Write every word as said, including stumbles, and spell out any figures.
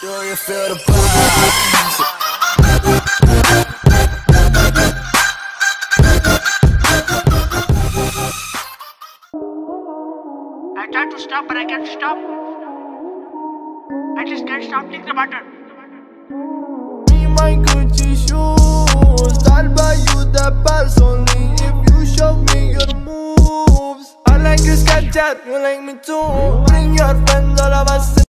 Do you feel the vibes? I try to stop, but I can't stop. I just can't stop thinking about her. Me, my Gucci shoes, I'll buy you the pulse only if you show me your moves. I like your Snapchat, you like me too. Bring your friends, all of us.